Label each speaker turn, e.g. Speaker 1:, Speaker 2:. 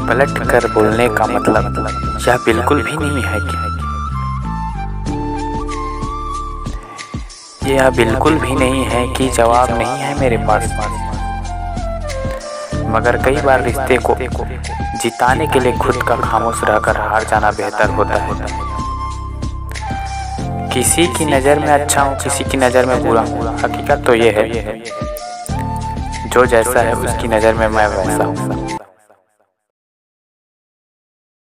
Speaker 1: पलट कर बोलने का मतलब यह बिल्कुल भी नहीं है कि यह बिल्कुल भी नहीं है कि जवाब नहीं है मेरे पास, मगर कई बार रिश्ते को जिताने के लिए खुद का खामोश रहकर हार जाना बेहतर होता है। किसी की नज़र में अच्छा हूँ, किसी की नज़र में बुरा हूँ। हकीकत तो ये है, जो जैसा है उसकी नज़र में मैं वैसा हूँ।